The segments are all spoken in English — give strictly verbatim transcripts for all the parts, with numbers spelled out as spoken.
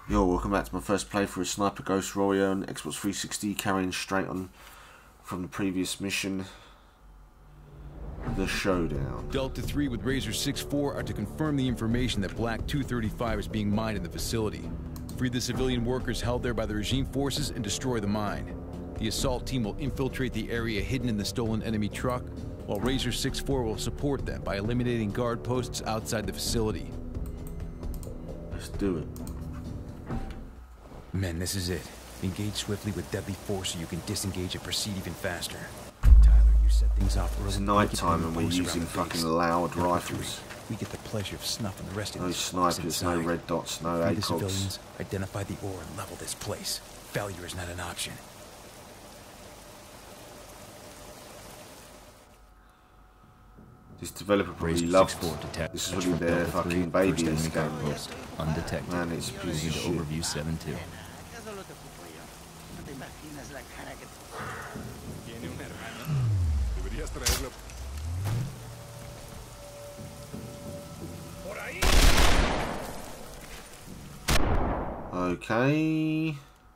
Yo, welcome back to my first playthrough of Sniper Ghost Warrior on Xbox three sixty, carrying straight on from the previous mission, the Showdown. Delta three with Razor six four are to confirm the information that Black two thirty-five is being mined in the facility. Free the civilian workers held there by the regime forces and destroy the mine. The assault team will infiltrate the area hidden in the stolen enemy truck, while Razor six four will support them by eliminating guard posts outside the facility. Let's do it. Men, this is it. Engage swiftly with deadly force so you can disengage and proceed even faster. Tyler, you set things off early. It's night time and we're using fucking loud rifles. We get the pleasure of snuffing the rest of No these snipers, no red dots, no A C O Gs. Identify the ore and level this place. Failure is not an option. This developer probably loves it. This is really their fucking baby, this game. Undetected. Man, it's a piece of shit. Overview seven two. Okay.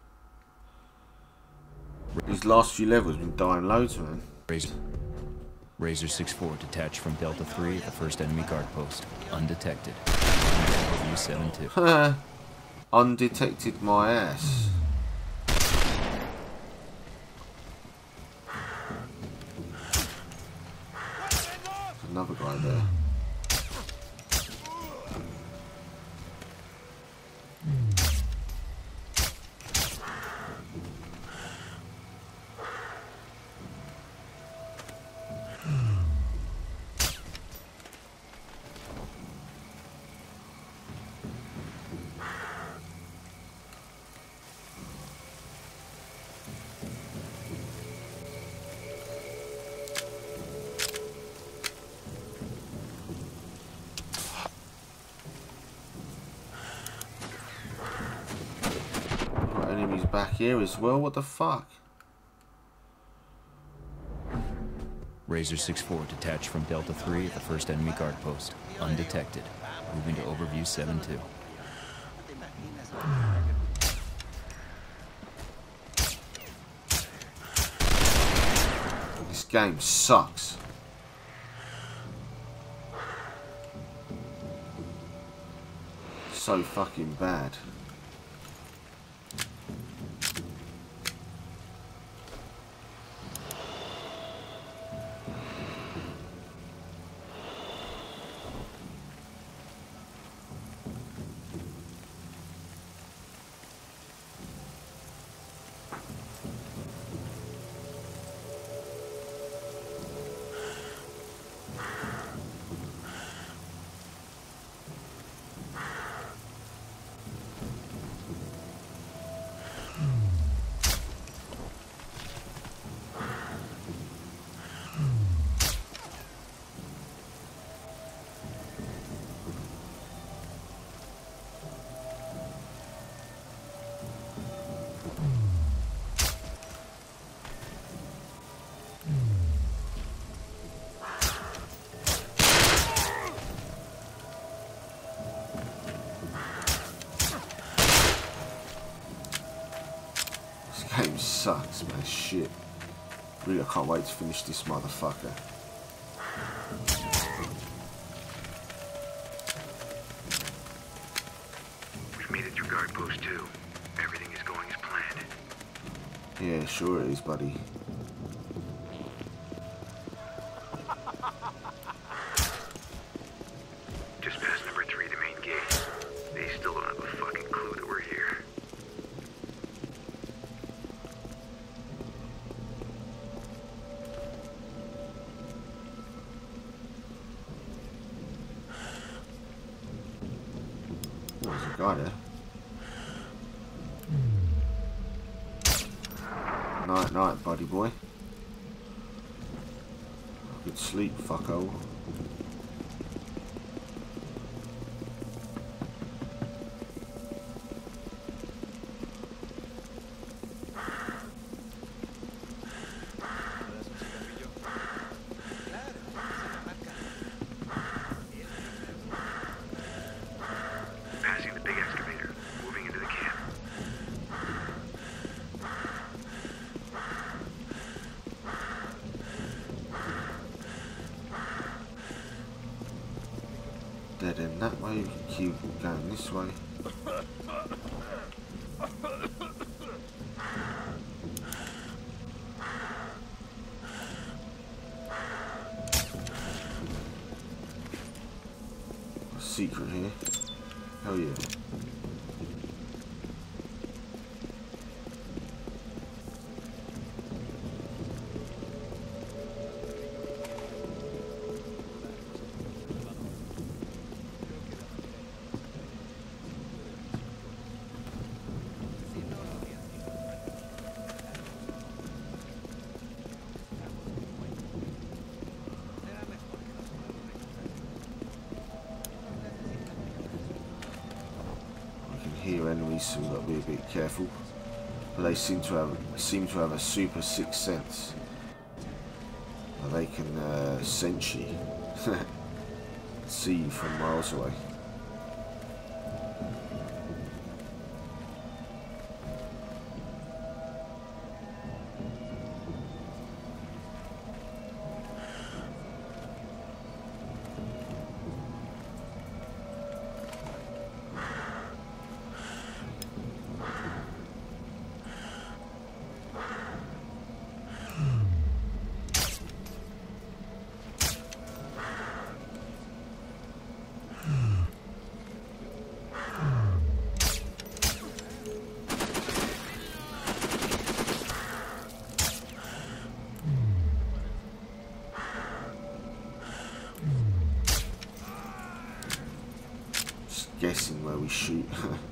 These last few levels have been dying loads, man. Razor. Razor six four detached from Delta three at the first enemy guard post. Undetected. Overview seven two. Undetected my ass. There's another guy there. Enemies back here as well, what the fuck? Razor six four detached from Delta three at the first enemy guard post. Undetected. Moving to overview seven two. This game sucks. So fucking bad. This game sucks, man. Shit. Really, I can't wait to finish this motherfucker. We've made it through guard post two. Everything is going as planned. Yeah, sure it is, buddy. Just past number three, the main gate. They still don't have a fucking clue that we're here. Oh, there's a guy there. Night, night, buddy boy. Good sleep, fucko. Passing the big excavator, moving into the camp. cubicle going this way. A secret here. Hell yeah. Hear enemies, so we've got to be a bit careful. But they seem to have seem to have a super sixth sense. They can uh, sense you, see you from miles away. Guessing where we shoot.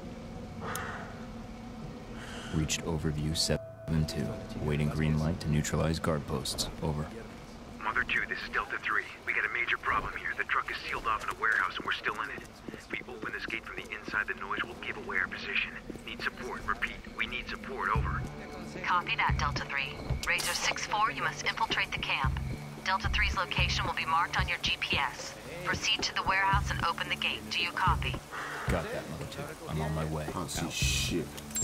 Reached overview seven two. Waiting green light to neutralize guard posts. Over. Mother two, this is Delta three. We got a major problem here. The truck is sealed off in a warehouse and we're still in it. If we open this gate from the inside, the noise will give away our position. Need support. Repeat, we need support. Over. Copy that, Delta three. Razor six four, you must infiltrate the camp. Delta three's location will be marked on your G P S. Proceed to the warehouse and open the gate. Do you copy? Got that, Mother two. I'm on my way. Can't see Out. shit.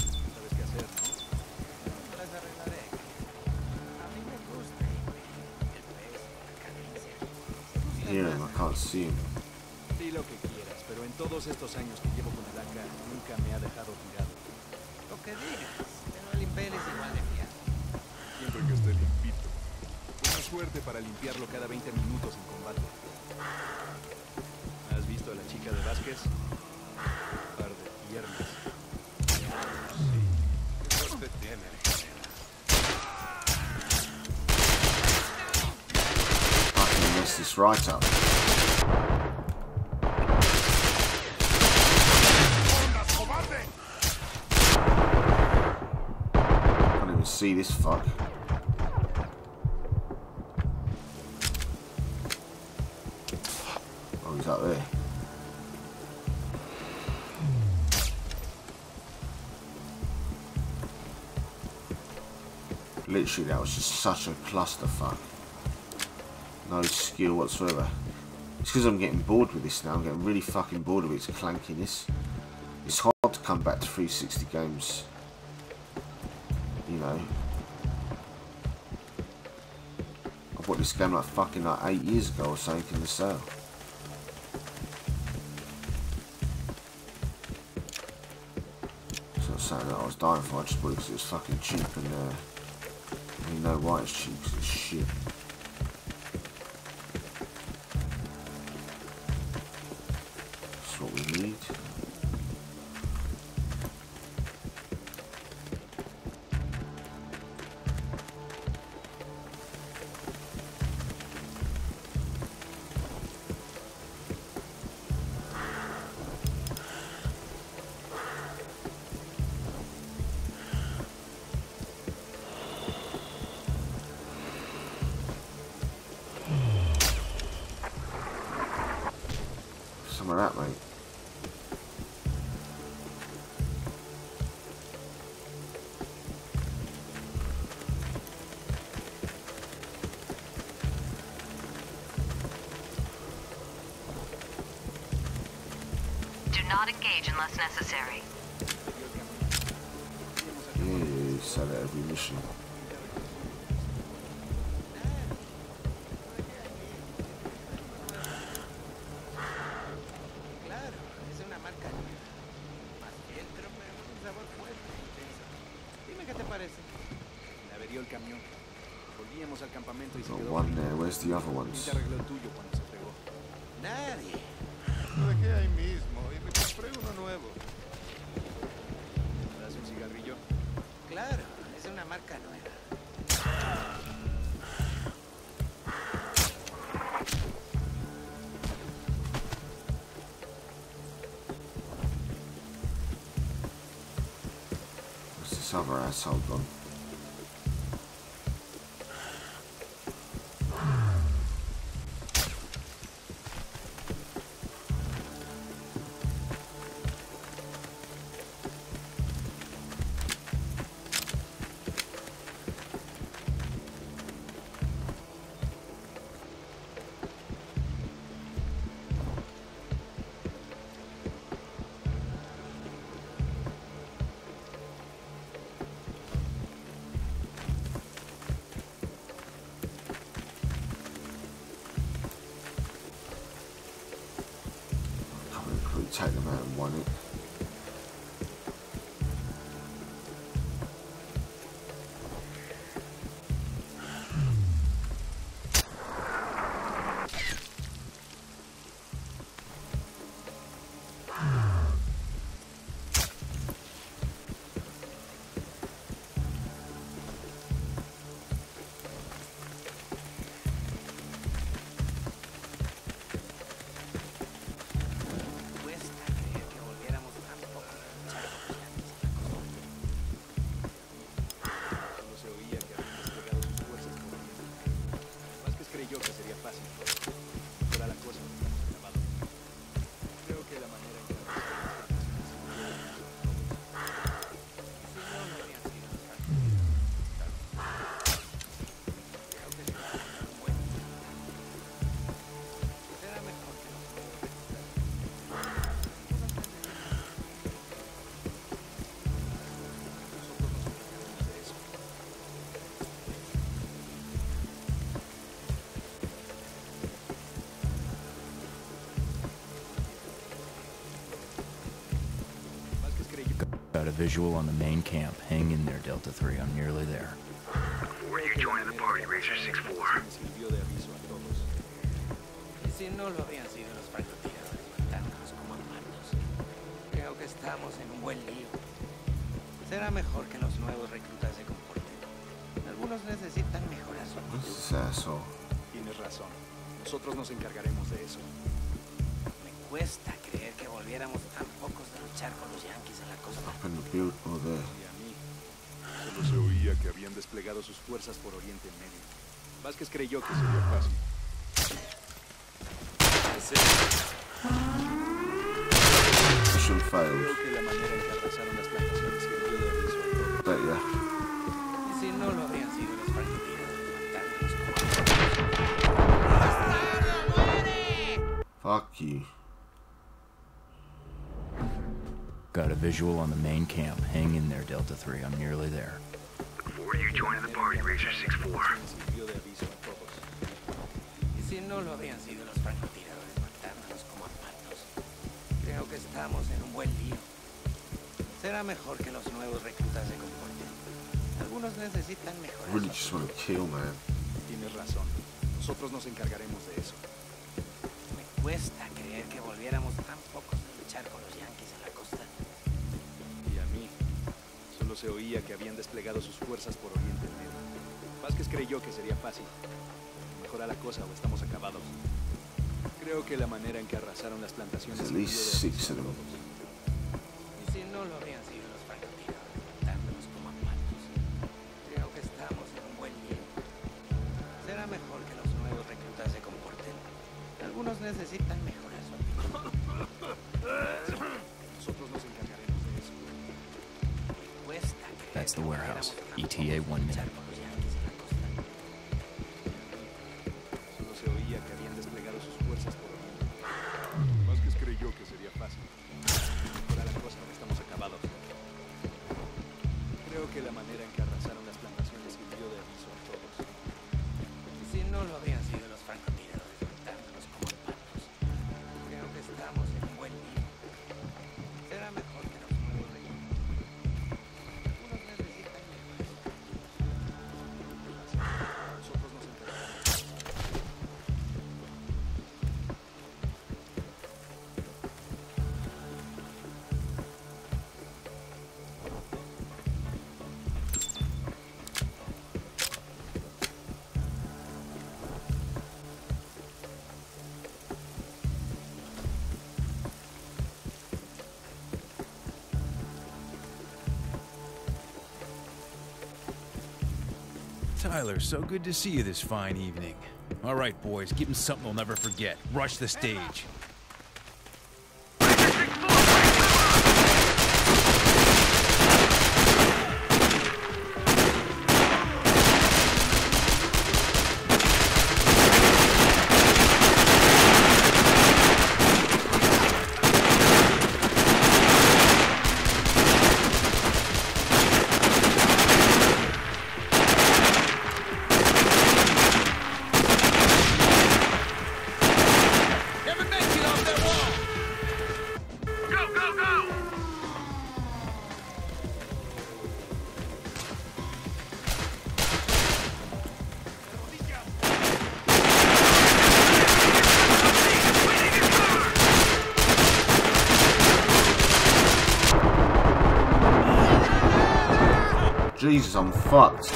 Hear him, I can't see him. Di lo que quieras, pero en todos estos años que llevo con el A K nunca me ha dejado tirado. Lo que digas, pero el Impel es igual de fiable. Siempre que esté limpito. Buena suerte para limpiarlo cada veinte minutos en combate. ¿Has visto a la chica de Vázquez? Un par de piernas. Sí, qué suerte tiene. I can mess this right up. Can't even see this fuck. Oh, he's up there. Literally, that was just such a clusterfuck. No skill whatsoever. It's because I'm getting bored with this now. I'm getting really fucking bored of its clankiness. It's hard to come back to three sixty games. You know. I bought this game like fucking like eight years ago or something in the sale. It's not something that I was dying for. I just bought it because it was fucking cheap and uh, you know why it's cheap, because it's shit. That's what we need. Some of that, mate. Do not engage unless necessary. Yeah, say that every mission. Claro, es una labor fuerte e intensa. Dime qué te parece. Me averió el camión. Volvíamos al campamento y se Got quedó one frito. there. Where's the other ¿Quién ones? te arregló el tuyo cuando se fregó? Nadie. Lo dejé ahí mismo y me compré uno nuevo. ¿Me das un cigarrillo? Claro, es una marca nueva. Where's this other asshole gone? Take them out and one it. Got a visual on the main camp. Hang in there, Delta three. I'm nearly there. Where are you joining the party, Razor six four? Me sirvió de aviso a todos. Y si no lo habían sido los francotiradores matándonos como muertos, creo que estamos en un buen lío. Será mejor que los nuevos reclutas se comporten. Algunos necesitan mejorar su What's actitud. this asshole? Tienes razón. Nosotros nos encargaremos de eso. Me cuesta creer que volviéramos tan pocos de luchar con los yanquis en la costa. Up in the build or there? Y a mí. Solo se oía que habían desplegado sus fuerzas por Oriente Medio. Vázquez creyó que sería fácil. Mission failed. Creo que la manera en que arrasaron las plantaciones sirvió de aviso a todos. Bet ya. Y si no lo habían sido los francotiradores matándonos como muertos. Fuck you. Got a visual on the main camp. Hang in there, Delta three. I'm nearly there. Where are you joining the party, Razor six four? Me sirvió de aviso a todos. Y si no lo habían sido los francotiradores matándonos como muertos, creo que estamos en un buen lío. Será mejor que los nuevos reclutas se comporten. Algunos necesitan mejorar. Really su just want to kill, man. Tienes razón. Nosotros nos encargaremos de eso. Me cuesta creer que volviéramos tan pocos de luchar con los yanquis en la costa. Y a mí. Solo se oía que habían desplegado sus fuerzas por Oriente Medio. Vázquez creyó que sería fácil. Mejora la cosa o estamos acabados. Creo que la manera en que arrasaron las plantaciones There's at sirvió least de six aviso a of them. todos. Y si no lo habían sido los francotiradores matándonos como muertos, creo que estamos en un buen lío. Será mejor que los nuevos reclutas se comporten. Algunos necesitan mejorar su actitud. Nosotros nos encargaremos de eso. Me cuesta creer That's the que warehouse. volviéramos tan E T A pocos de one luchar minute. con los yanquis en la costa. Solo se oía que habían desplegado sus fuerzas por Oriente. Vázquez creyó que sería fácil. Mejora la cosa o estamos acabados. Creo que la manera en que arrasaron las plantaciones sirvió de aviso a todos. Y si no lo habían sido los francotiradores matándonos como muertos, creo que estamos en un buen lío. Será mejor que los nuevos reclutas. Tyler, so good to see you this fine evening. All right, boys, give him something they'll never forget. Rush the stage. Jesus, I'm fucked.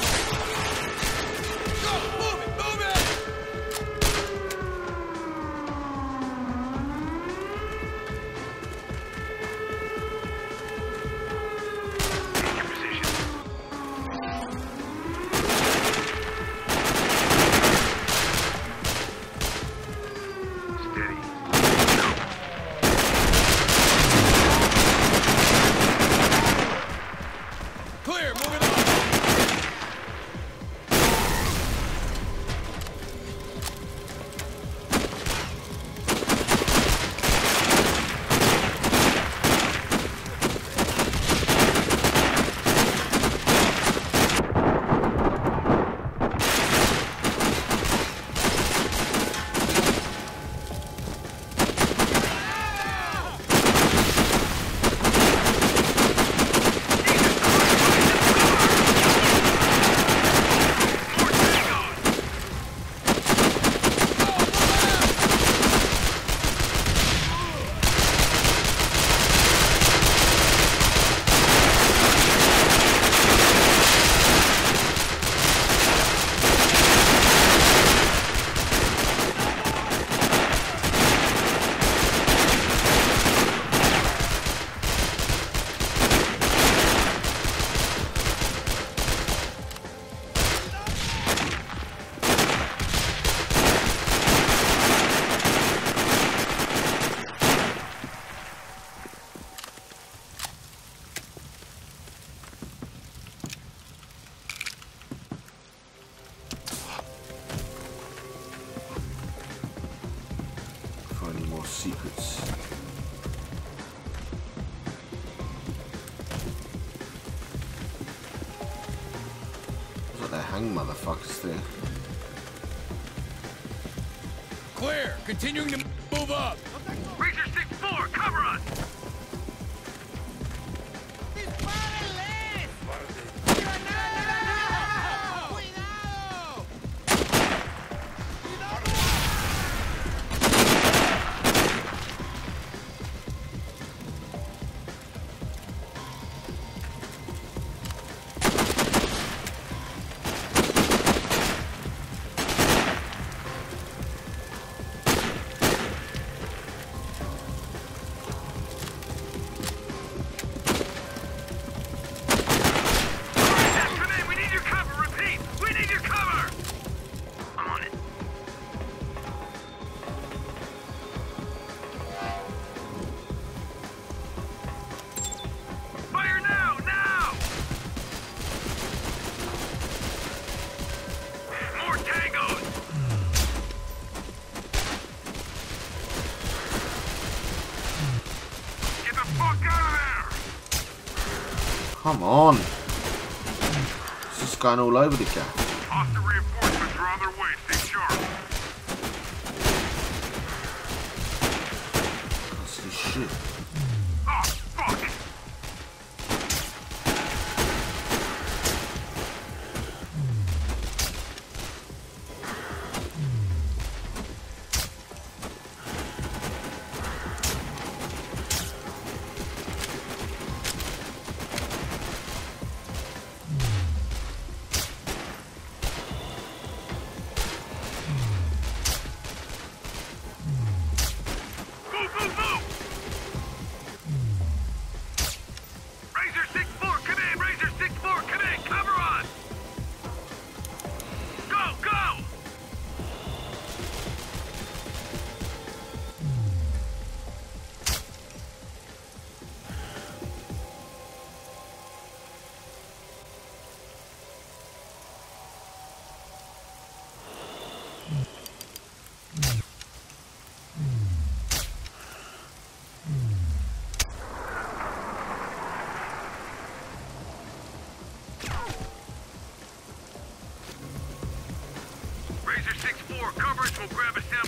Secrets. Looks like they hang motherfuckers there. Clear! Continuing to move up! Racer six four, cover us! Come on. It's just going all over the gap. Hostile reinforcements are on their way. Stay sharp. That's this shit. Oh, fuck!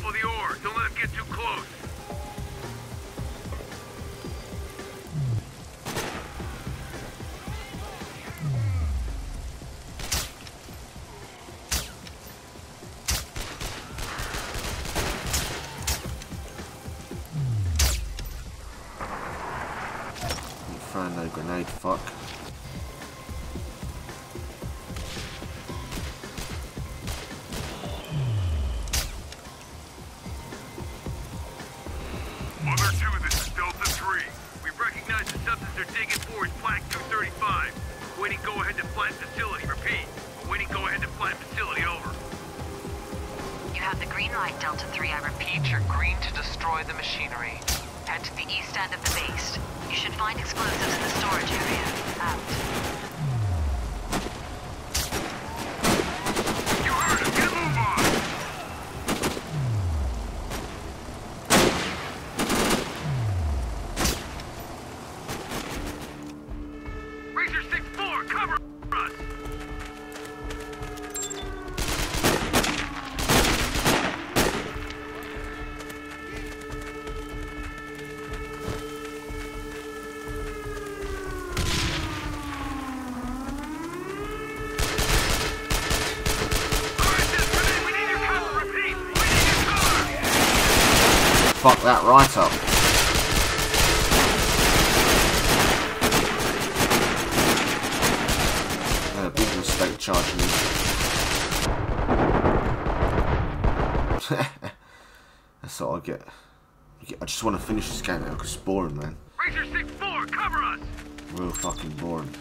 careful of the ore. Don't let them get too close. Throwing no grenade, fuck. Mother two, this is Delta three. We recognize the substance they're digging for is Black two thirty-five. Waiting go-ahead to flight facility. Repeat. Waiting go-ahead to flight facility. Over. You have the green light, Delta three. I repeat, you're green to destroy the machinery. Head to the east end of the base. You should find explosives in the storage area. Out. You heard him. Get a move on. Razor six four, cover us. Fuck that right up. Uh, big mistake charging me. That's all I get. I just want to finish this game now because it's boring, man. Razor six four, cover us. Real fucking boring.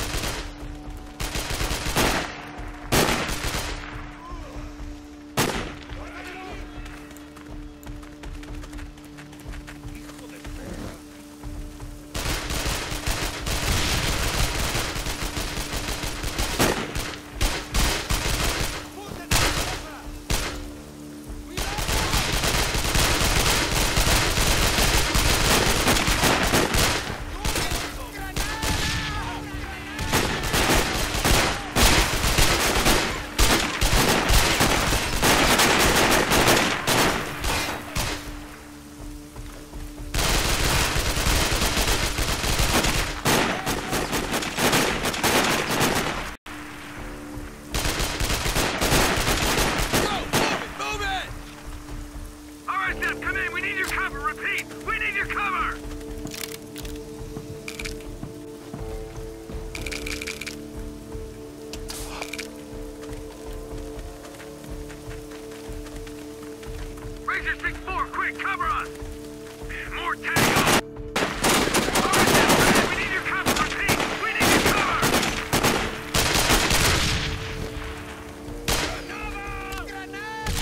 Razor six four, quick, cover us! More tango! Alright, we need your cover, repeat! We need your cover! Granada! Granada!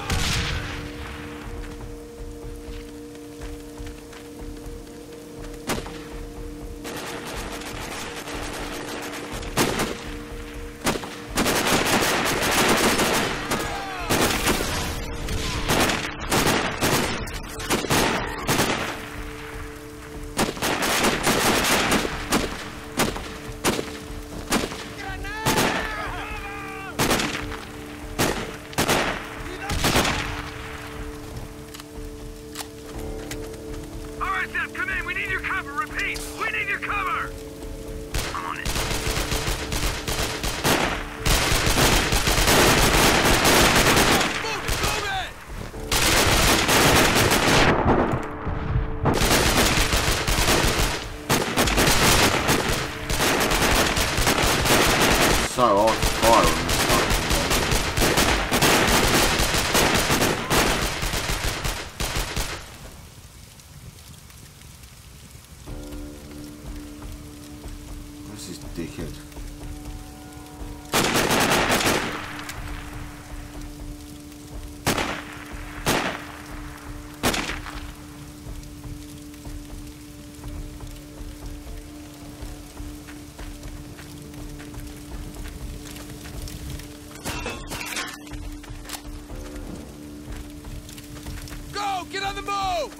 Come in, we need your cover, repeat! We need your cover! I'm on it. Move it, move it! So hard to fire on this fucking This is dickhead. Go! Get on the move!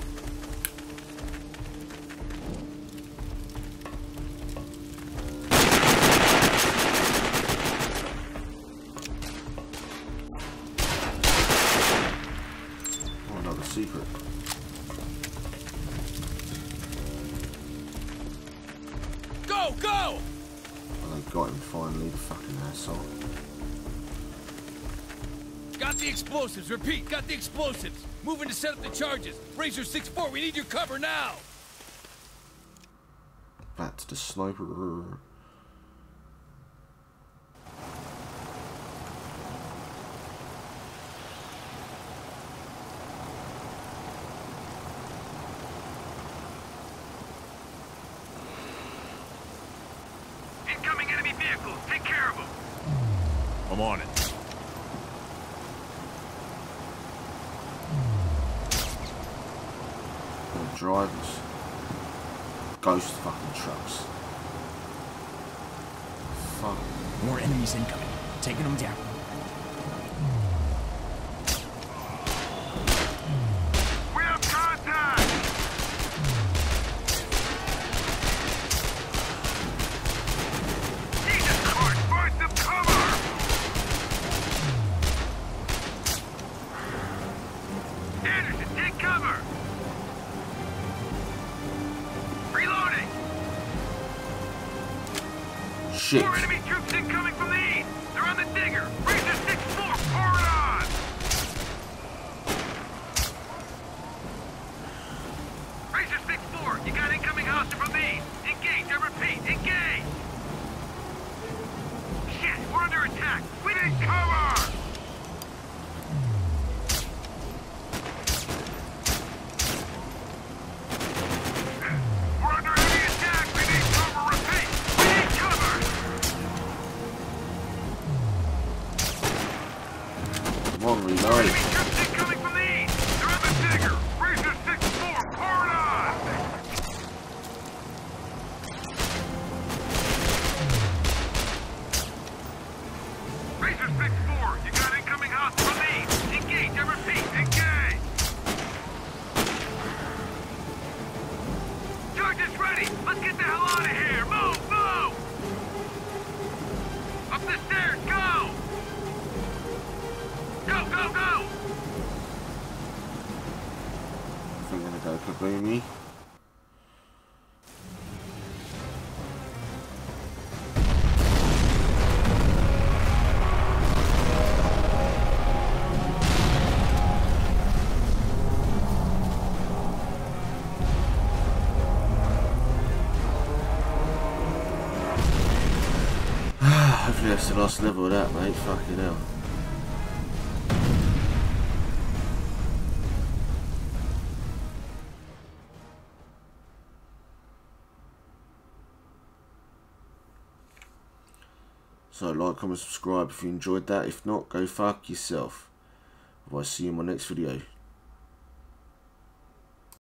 go! Oh, they got him finally, the fucking asshole. Got the explosives. Repeat, got the explosives. Moving to set up the charges. Razor six four, we need your cover now. Back to the sniper. Incoming enemy vehicles. Take care of them. I'm on it. The drivers. Ghost fucking trucks. Fuck. More enemies incoming. Taking them down. We have contact! Jesus Christ, find some cover! Anderson, take cover! Reloading! Shit. More enemy troops incoming from the east! They're on the digger! Razor six four, pour it on! Razor six four, you got incoming hostile from the east! Engage, I repeat, engage! Shit, we're under attack! We need cover! We're under heavy attack! We need cover, repeat! We need cover! Come on, reload. Enemy troops incoming from the east! They're on the digger! Razor six four, pour it on! Razor six four, you got incoming hostile from the east! Engage, I repeat, engage! Charges ready! Let's get the hell out of here! Move, move! Up the stairs, go! Go, go, go! I think I'm gonna go kaboomy. Hopefully that's the last level of that, mate. Fucking hell. So like, comment, subscribe if you enjoyed that. If not, go fuck yourself. I'll see you in my next video.